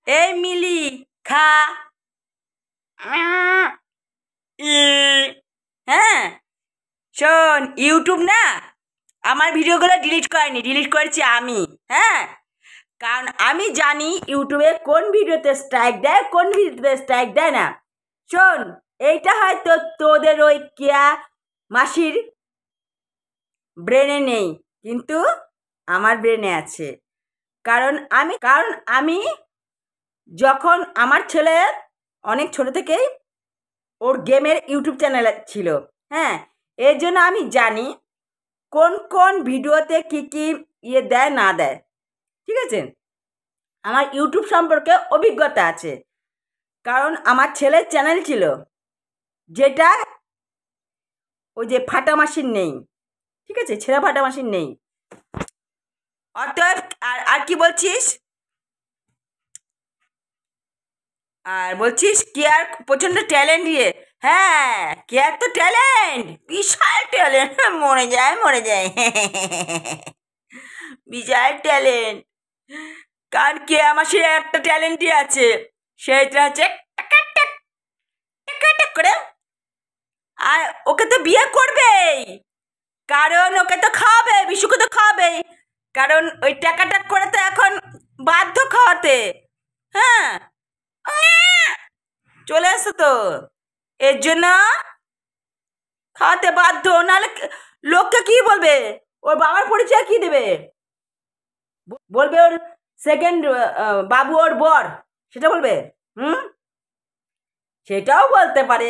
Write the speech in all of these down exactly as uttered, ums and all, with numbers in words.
এই মিলি খা। হ্যাঁ শোন, ইউটিউব না আমার ভিডিওগুলো ডিলিট করেনি, ডিলিট করেছি আমি। হ্যাঁ, কারণ আমি জানি ইউটিউবে কোন ভিডিওতে স্ট্রাইক দেয়, কোন ভিডিওতে স্ট্রাইক দেয় না। শোন, এইটা হয়তো তোদের ওই কেয়া মাসির ব্রেনে নেই, কিন্তু আমার ব্রেনে আছে। কারণ আমি কারণ আমি যখন আমার ছেলে অনেক ছোট থেকেই ওর গেমের ইউটিউব চ্যানেল ছিল। হ্যাঁ, এর জন্য আমি জানি কোন কোন ভিডিওতে কি কি ইয়ে দেয় না দেয়। ঠিক আছে, আমার ইউটিউব সম্পর্কে অভিজ্ঞতা আছে, কারণ আমার ছেলের চ্যানেল ছিল যেটা ওই যে ফাটা মাসির নেই। ঠিক আছে, ছেঁড়া ফাটা মাসির নেই। অতএব আর আর কি বলছিস? আর বলছিস কেয়ার প্রচণ্ড ট্যালেন্ট ইয়ে। হ্যাঁ, কেয়ার তো ট্যালেন্ট, বিশাল ট্যালেন্ট। মরে যায় মরে যায় বিশাল ট্যালেন্ট। কারণ কেয়া মাসির একটা ট্যালেন্টই আছে, সেটা হচ্ছে টাকাটাক টাকাটাক করে। আর ওকে তো বিয়ে করবেই, কারণ ওকে তো খাওয়াবে, বিশুকে তো খাওয়াবেই, কারণ ওই টাকাটাক করে তো এখন বাধ্য খাওয়াতে। হ্যাঁ, চলে আসো তো, এর জন্য খাওয়াতে বাধ্য, নাহলে লোককে কি বলবে? ওর বাবার পরিচয় কি দেবে? বলবে ওর সেকেন্ড বাবু ওর বর, সেটা বলবে। হুম, সেটাও বলতে পারে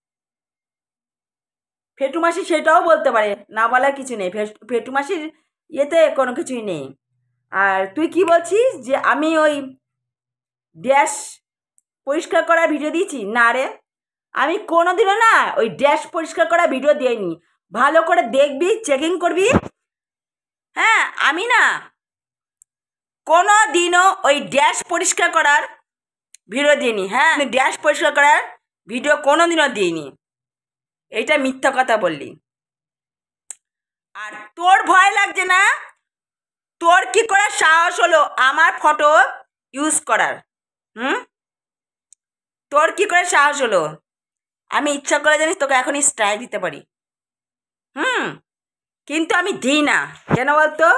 ফেটু মাসি, সেটাও বলতে পারে, না বলার কিছু নেই। ফেটু মাসির ইয়েতে কোনো কিছুই নেই। আর তুই কি বলছিস যে আমি ওই ড্যাশ পরিষ্কার করার ভিডিও দিয়েছি? না রে, আমি কোনোদিনও না ওই ড্যাশ পরিষ্কার করা ভিডিও দিইনি। ভালো করে দেখবি, চেকিং করবি। হ্যাঁ, আমি না কোনো দিনও ওই ড্যাশ পরিষ্কার করার ভিডিও দিইনি। হ্যাঁ, আমি ড্যাশ পরিষ্কার করার ভিডিও কোনো দিনও দিইনি। এইটা মিথ্যা কথা বললি। আর তোর ভয় লাগছে না? তোর কি করে সাহস হলো আমার ফটো ইউজ করার? হুম, তোর কি করে সাহস হলো? আমি ইচ্ছা করে জানিস তোকে এখনই স্ট্রাইক দিতে পারি। হুম, কিন্তু আমি দিই না। কেন বলতো?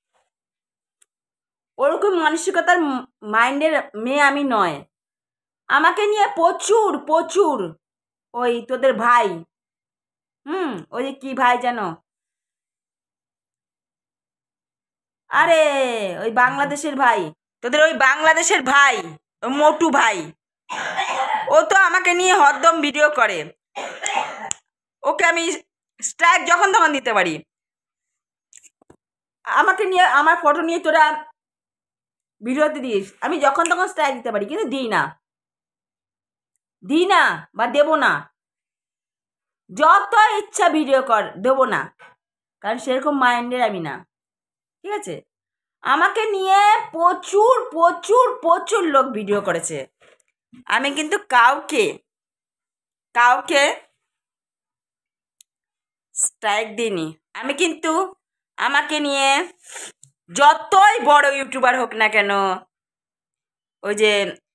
ওরকম মানসিকতার মাইন্ডের মেয়ে আমি নয়। আমাকে নিয়ে প্রচুর প্রচুর ওই তোদের ভাই, হুম, ওই যে কী ভাই জানো, আরে ওই বাংলাদেশের ভাই, তোদের ওই বাংলাদেশের ভাই মোটু ভাই, ও তো আমাকে নিয়ে হরদম ভিডিও করে। ওকে আমি স্ট্রাইক যখন তখন দিতে পারি। আমাকে নিয়ে আমার ফটো নিয়ে তোরা ভিডিওতে দিস, আমি যখন তখন স্ট্রাইক দিতে পারি, কিন্তু দিই না, দিই না বা দেবো না। যত ইচ্ছা ভিডিও কর, দেবো না, কারণ সেরকম মাইন্ডের আমি না। ঠিক আছে, আমাকে নিয়ে প্রচুর প্রচুর প্রচুর লোক ভিডিও করেছে, আমি কিন্তু কাউকে কাউকে স্ট্রাইক দিইনি। আমি কিন্তু আমাকে নিয়ে যতই বড় ইউটিউবার হোক না কেন, ওই যে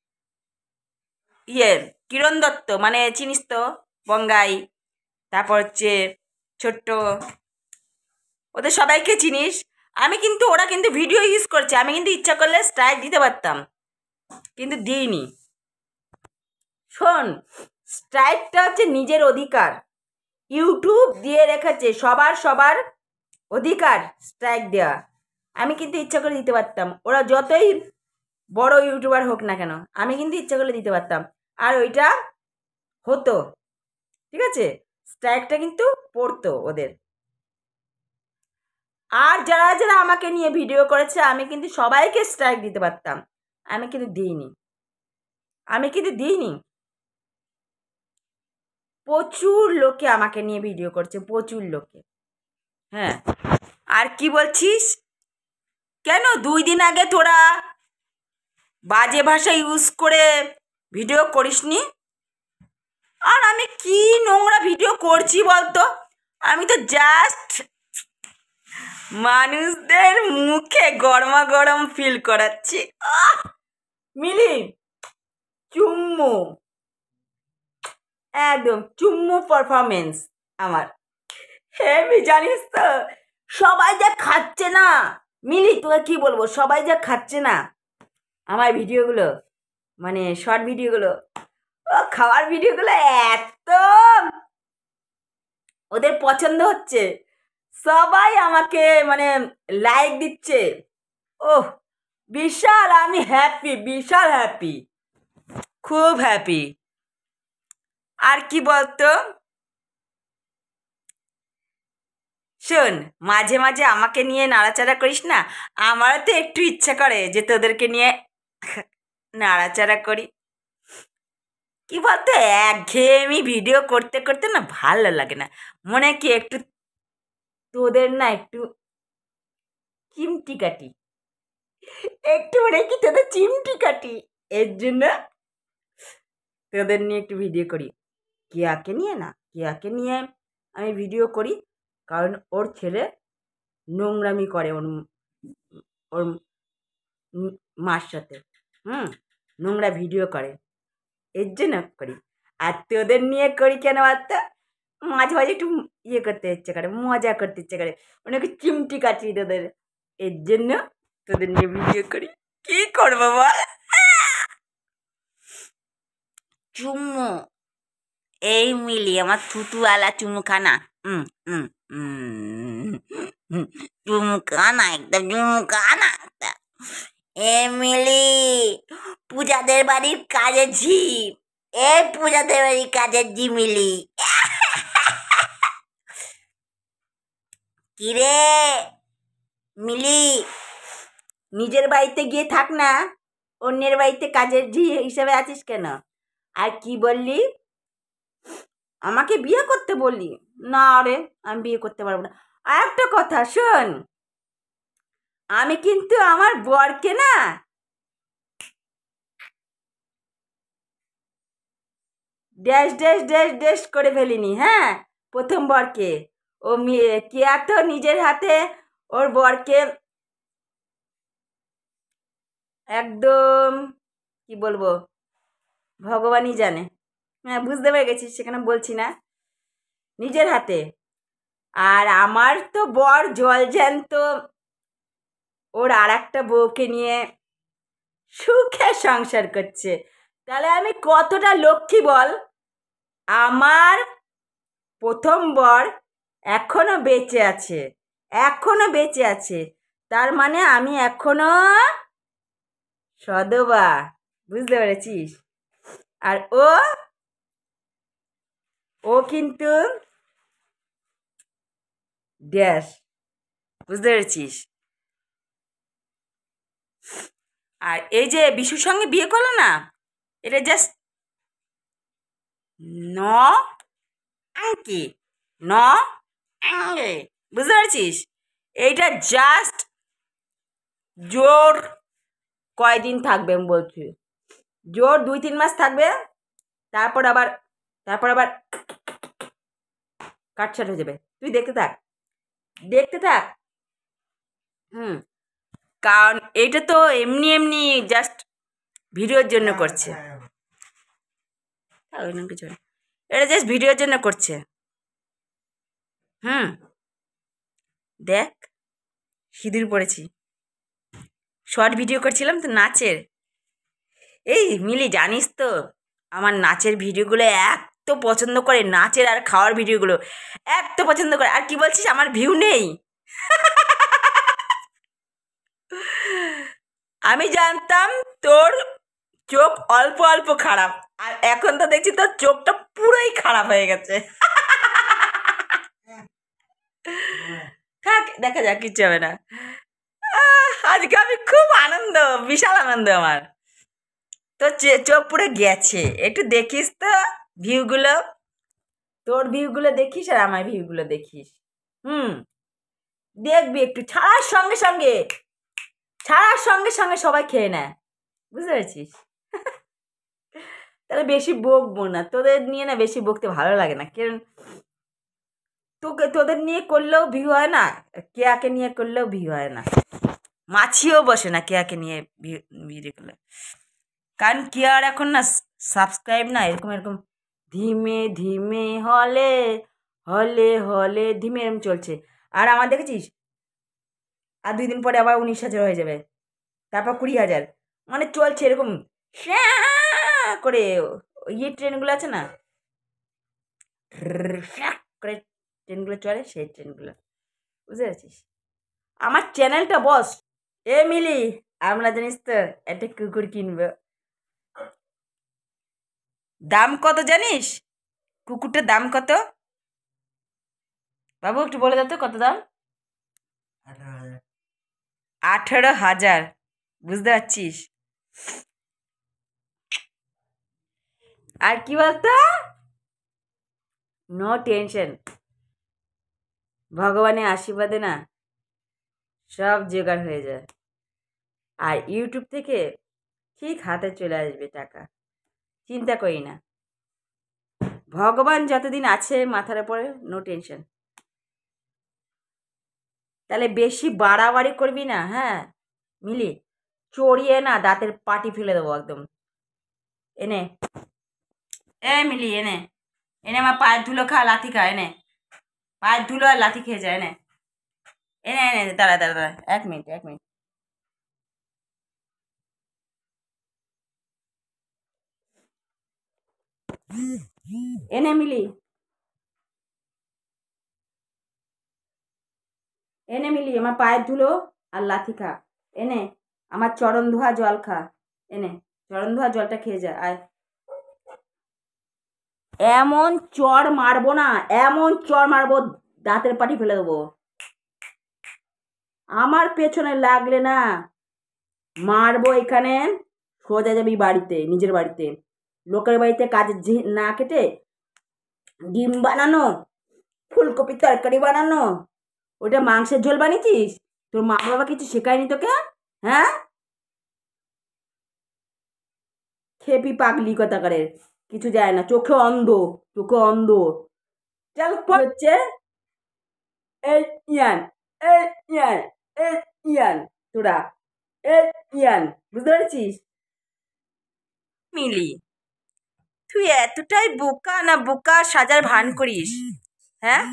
ইয়ে কিরণ দত্ত, মানে চিনিস তো, বঙ্গাই, তারপর হচ্ছে ছোট্ট, ওদের সবাইকে চিনিস। আমি কিন্তু ওরা কিন্তু ভিডিও ইউজ করছে, আমি কিন্তু ইচ্ছা করলে স্ট্রাইক দিতে পারতাম, কিন্তু দিইনি। শোন, স্ট্রাইকটা হচ্ছে নিজের অধিকার, ইউটিউব দিয়ে রেখেছে সবার সবার অধিকার স্ট্রাইক দেওয়া। আমি কিন্তু ইচ্ছা করে দিতে পারতাম, ওরা যতই বড় ইউটিউবার হোক না কেন, আমি কিন্তু ইচ্ছা করলে দিতে পারতাম, আর ওইটা হতো। ঠিক আছে, স্ট্রাইকটা কিন্তু পড়তো ওদের। আর যারা যারা আমাকে নিয়ে ভিডিও করেছে, আমি কিন্তু সবাইকে স্ট্রাইক দিতে পারতাম, আমি কিন্তু দিইনি, আমি কিন্তু দিইনি। প্রচুর লোকে আমাকে নিয়ে ভিডিও করছে, প্রচুর লোকে। হ্যাঁ, আর কি বলছিস? কেন দুই দিন আগে তোরা বাজে ভাষা ইউজ করে ভিডিও করিসনি? আর আমি কি নোংরা ভিডিও করছি বলতো? আমি তো জাস্ট মানুষদের মুখে গরমা গরম ফিল করাচ্ছি। আহ মিলি চুম্মু, একদম চুম্মু পারফরমেন্স আমার হেভি, জানিস তো সবাই যা খাচ্ছে না মিলি, তোকে কি বলবো, সবাই যা খাচ্ছে না আমার ভিডিওগুলো, মানে শর্ট ভিডিওগুলো, ও খাওয়ার ভিডিওগুলো এত ওদের পছন্দ হচ্ছে, সবাই আমাকে মানে লাইক দিচ্ছে। ওহ বিশাল, আমি হ্যাপি, বিশাল হ্যাপি, খুব হ্যাপি। আর কি বলতো, শোন, মাঝে মাঝে আমাকে নিয়ে নাড়াচাড়া করিস না, আমারও তো একটু ইচ্ছা করে যে তোদেরকে নিয়ে নাড়াচাড়া করি। কি বলতো, একঘেয়েমি ভিডিও করতে করতে না ভালো লাগে না, মনে কি একটু তোদের না একটু চিমটি কাটি, একটু মনে কি তোদের চিমটি কাটি, এর জন্য তোদের নিয়ে একটু ভিডিও করি। কেয়াকে নিয়ে না, কেয়াকে নিয়ে আমি ভিডিও করি কারণ ওর ছেলে নোংরামি করে ওর ওর মার সাথে, হুম, নোংরা ভিডিও করে, এর জন্য করি। আর তোদের নিয়ে করি কেন বলতো, মাঝে মাঝে একটু ইয়ে করতে ইচ্ছে করে, মজা করতে ইচ্ছে করে, অনেকে চিমটি কাটি তোদের, এর জন্য তোদের নিয়ে ভিডিও করি। কি করবো বল, চুম্মু, এই মিলি আমার থুতুওয়ালা চুমুখানা, হুম হুম হুম চুমুখানা, একদম চুমুখানা একটা। এ মিলি পূজাদের বাড়ির কাজের ঝি, এ পূজাদের বাড়ির কাজের ঝি মিলি। কিরে মিলি, নিজের বাড়িতে গিয়ে থাক না, অন্যের বাড়িতে কাজের ঝি হিসেবে আছিস কেন? আর কি বললি, আমাকে বিয়ে করতে বললি? না রে, আমি বিয়ে করতে পারবো না। আর একটা কথা শোন, আমি কিন্তু আমার বরকে না ড্যাশ ড্যাশ ড্যাশ ড্যাশ করে ফেলিনি, হ্যাঁ, প্রথম বরকে। ও কেয়া তো নিজের হাতে ওর বরকে একদম কি বলবো, ভগবানই জানে, হ্যাঁ বুঝতে পেরে গেছিস, সেখানে বলছি না, নিজের হাতে। আর আমার তো বর জল জ্যান্ত ওর আর একটা বউকে নিয়ে সুখে সংসার করছে, তাহলে আমি কতটা লক্ষ্মী বল। আমার প্রথম বর এখনো বেঁচে আছে, এখনো বেঁচে আছে, তার মানে আমি এখনো সদবা, বুঝতে পেরেছিস? আর ও ও কিন্তু ড্যাশ, বুঝতে পেরেছিস? আর এই যে বিশুর সঙ্গে বিয়ে করলো না, এটা জাস্ট ন আংকি, ন আঙ্গে, বুঝতে পারছিস? এইটা জাস্ট জোর কয়দিন থাকবে আমি বলছি, জোর দুই তিন মাস থাকবে, তারপর আবার তারপর আবার কাটছাট হয়ে যাবে। তুই দেখতে থাক, দেখতে থাক, হুম, কারণ এইটা তো এমনি এমনি জাস্ট ভিডিওর জন্য করছে, কিছু এটা জাস্ট ভিডিওর জন্য করছে। হুম, দেখ সিঁদুর পড়েছি, শর্ট ভিডিও করছিলাম তো নাচের। এই মিলি জানিস তো আমার নাচের ভিডিওগুলো এত পছন্দ করে, নাচের আর খাওয়ার ভিডিওগুলো এত পছন্দ করে। আর কি বলছিস আমার ভিউ নেই? আমি জানতাম তোর চোখ অল্প অল্প খারাপ, আর এখন তো দেখছি তোর চোখটা পুরোই খারাপ হয়ে গেছে। থাক, দেখা যাক, কিচ্ছু হবে না। আজকে আমি খুব আনন্দ, বিশাল আনন্দ আমার। তো চোখ পুরো গেছে, একটু দেখিস তো ভিউগুলো, তোর ভিউগুলো দেখিস আর আমার ভিউগুলো দেখিস, হুম, দেখবি একটু ছাড়ার সঙ্গে সঙ্গে, ছাড়ার সঙ্গে সঙ্গে সবাই খেয়ে নেয়, বুঝতে পেরেছিস? তাহলে বেশি বকবো না, তোদের নিয়ে না বেশি বকতে ভালো লাগে না, কারণ তোকে তোদের নিয়ে করলেও ভিউ হয় না, কেয়াকে নিয়ে করলেও ভিউ হয় না, মাছিও বসে না কেয়াকে নিয়ে ভিডিও করলে। কারণ কেয়ার এখন না সাবস্ক্রাইব না এরকম এরকম ধিমে ধিমে হলে হলে হলে ধিমে এরকম চলছে। আর আমার দেখেছিস আর দুই দিন পরে আবার উনিশ হাজার হয়ে যাবে, তারপর কুড়ি হাজার, মানে চলছে এরকম শ্যাঁ করে। ইয়ে ট্রেনগুলো আছে না শ্যাঁ করে ট্রেনগুলো চলে, সেই ট্রেনগুলো, বুঝতে পারছিস। আমার চ্যানেলটা বস। এ মিলি, আমরা জানিস তো একটা কুকুর কিনবো। দাম কত জানিস? কুকুরটার দাম কত বাবু, একটু বলে দাও তো কত দাম? আঠেরো হাজার, বুঝতে পারছিস। আর কি বলতো, নো টেনশন, ভগবানের আশীর্বাদে না সব জোগাড় হয়ে যায়। আর ইউটিউব থেকে ঠিক হাতে চলে আসবে টাকা, চিন্তা করি না। ভগবান যতদিন আছে মাথার উপরে, নো টেনশন। তাহলে বেশি বাড়াবাড়ি করবি না, হ্যাঁ মিলি, চড়িয়ে না দাঁতের পাটি ফেলে দেবো একদম। এনে এ মিলি, এনে এনে আমার পায়ের ধুলো খা, লাথি খা, এনে পায়ের ধুলো আর লাথি খেয়ে যায়, এনে এনে এনে দাঁড়া দাঁড়া দাঁড়া এক মিনিট এক মিনিট এনে মিলি, এনে মিলি আমার পায়ের ধুলো আর লাথি খা, এনে আমার চরণ ধোয়া জল খা, এনে চরণ ধোয়া জলটা খেয়ে যা। আয়, এমন চর মারবো না, এমন চর মারবো দাঁতের পাটি ফেলে দেবো। আমার পেছনে লাগলে না মারবো, এখানে সোজা যাবি বাড়িতে, নিজের বাড়িতে। লোকের বাড়িতে কাজের না কেটে ডিম বানানো, ফুলকপির তরকারি বানানো, ওটা মাংসের ঝোল বানিয়েছিস? তোর মা বাবা কিছু শেখায়নি তোকে? হ্যাঁ, খেপি পাগলি কথাকারের, কিছু যায় না, চোখে অন্ধ, চোখে অন্ধ। চল হচ্ছে এই ইয়ান, এই ইয়ান, এই ইয়ান, তোরা এই ইয়ান, বুঝতে পারছিস? মিলি, তুই এতটাই বোকা না বোকা সাজার ভান করিস, হ্যাঁ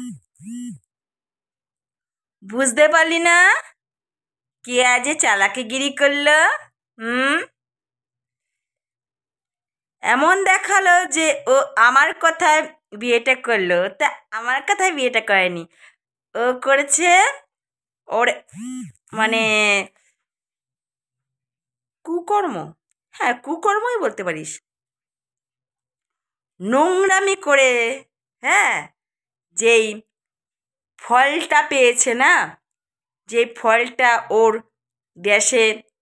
বুঝতে পারলি না কে আজ চালাকিগিরি করলো? হুম, এমন দেখালো যে ও আমার কথায় বিয়েটা করলো, তা আমার কথায় বিয়েটা করেনি, ও করেছে ওর মানে কুকর্ম। হ্যাঁ, কুকর্মই বলতে পারিস। নোংরামি করে, হ্যাঁ, যেই ফলটা পেয়েছে না, যে ফলটা ওর দেশে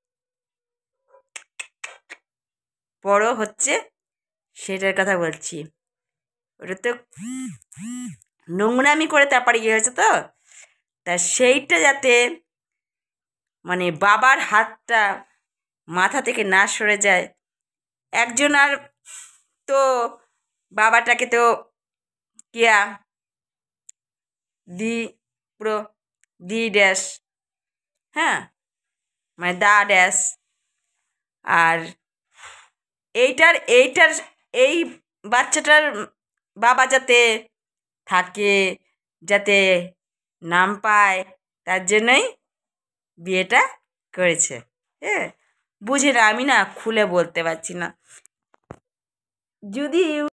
বড় হচ্ছে, সেটার কথা বলছি। ওটা তো নোংরামি করে তারপরে ইয়ে হয়েছে, তো তা সেইটা যাতে মানে বাবার হাতটা মাথা থেকে না সরে যায়। একজন আর তো বাবাটাকে তো কেয়া দি, পুরো দি ড্যাশ, হ্যাঁ মানে দা ড্যাশ। আর এইটার এইটার এই বাচ্চাটার বাবা যাতে থাকে, যাতে নাম পায়, তার জন্যই বিয়েটা করেছে। হ্যাঁ, বুঝি না, আমি না খুলে বলতে পারছি না। যদি